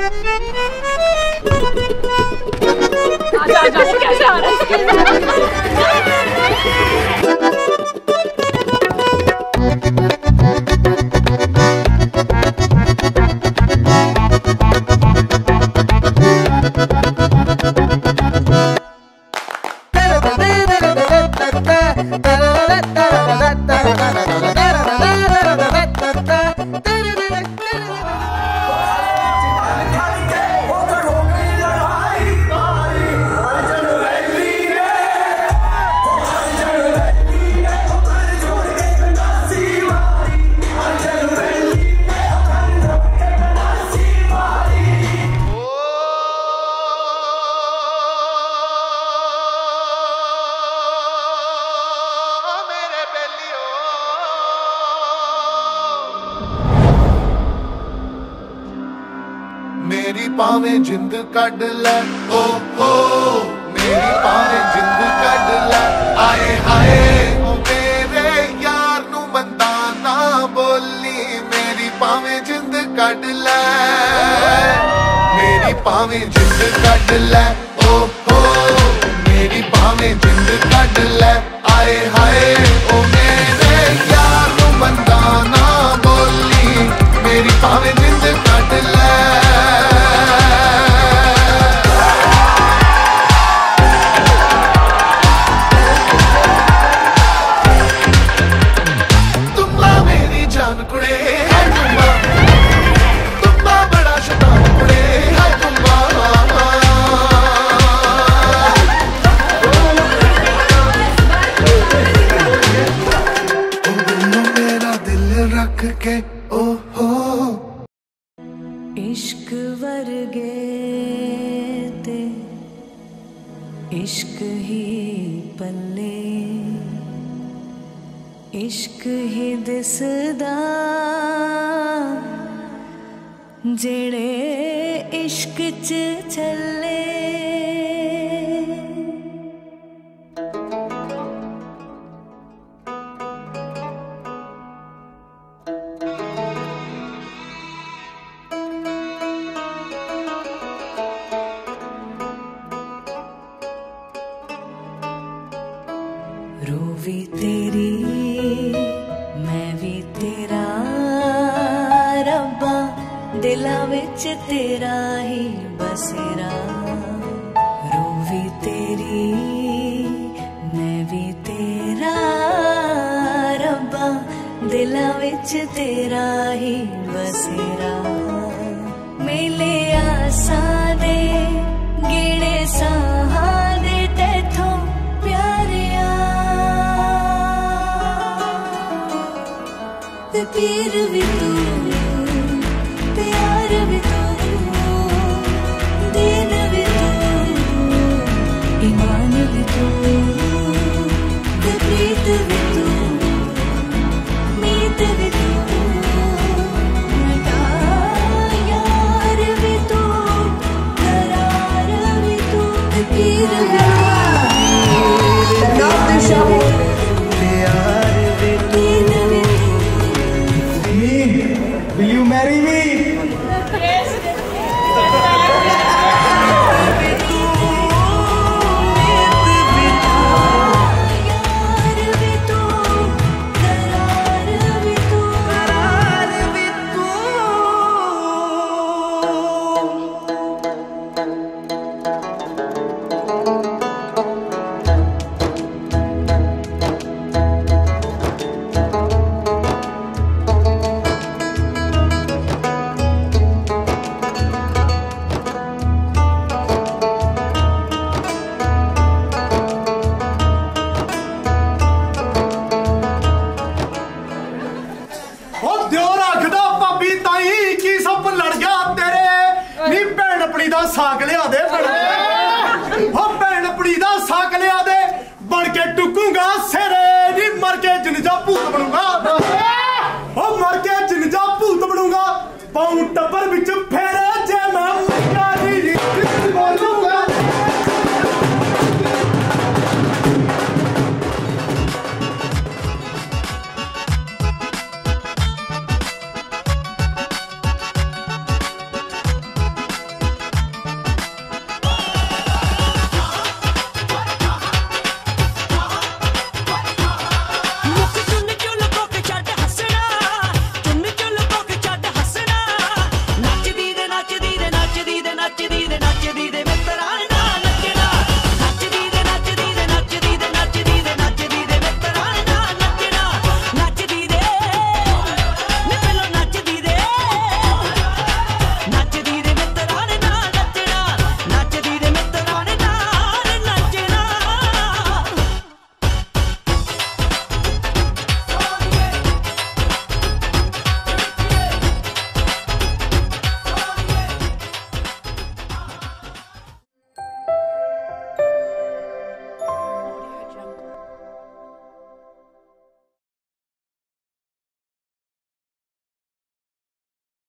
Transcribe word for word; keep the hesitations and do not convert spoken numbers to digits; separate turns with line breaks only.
आजा आजा, वो कैसे आ रहा है इसके?
मेरी पावें जिंद कड ले, ओ हो मेरी पावें जिंद कड ले, आए हाय ओ मेरे यार नू बंदा ना बोली, मेरी पावें जिंद कड ले, मेरी पावें जिंद कड ले, ओ हो मेरी पावें जिंद कड ले, आए हाय ओ मेरे यार नू बंदा ना बोली, मेरी पावें जिंद कड ले। के ओ हो
इश्क वर्गे ते इश्क ही पल्ले, इश्क ही दिसदा जेड़े इश्क च चले। रूह भी तेरी मैं भी तेरा रब्बा, दिला विच तेरा ही बसेरा। रूह भी तेरी मैं भी तेरा रब्बा, दिला विच तेरा ही बसेरा। मेले आसा दे गिणे साहा दे तैथों प्यारिया, पीर भी तू प्यार भी तू, दीन भी तू ईमान भी तू, प्रीत भी तू मीत भी तू, यार भी तू करार भी तू, पीर भी
Will you marry me? साग लिया दे भैन अपनी दा साग लिया दे, बन के टुकूंगा सिरे नी, मर के जिनजा भूत बनूंगा, मर के जिनजा भूत बनूंगा, पाऊं टब्बर बिच